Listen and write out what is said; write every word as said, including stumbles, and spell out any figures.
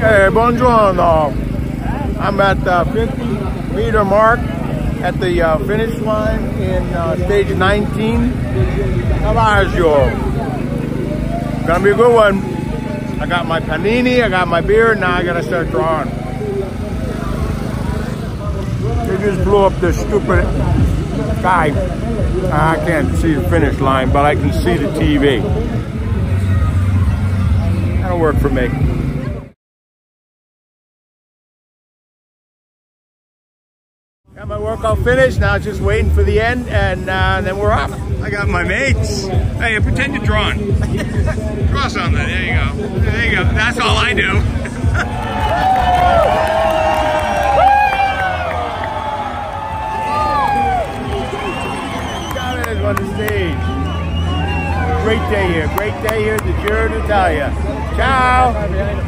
Hey, buongiorno. I'm at the fifty meter mark at the uh, finish line in uh, stage nineteen. Cavaggio. Gonna be a good one. I got my panini, I got my beer, now I gotta start drawing. They just blew up this stupid guy. I can't see the finish line, but I can see the T V. That'll work for me. Got my workout finished, now just waiting for the end, and uh, then we're off. I got my mates. Hey, pretend you're drawing. Draw something, there you go. There you go, that's all I do. Chavez on the stage. Great day here, great day here at the Giro d'Italia. Ciao.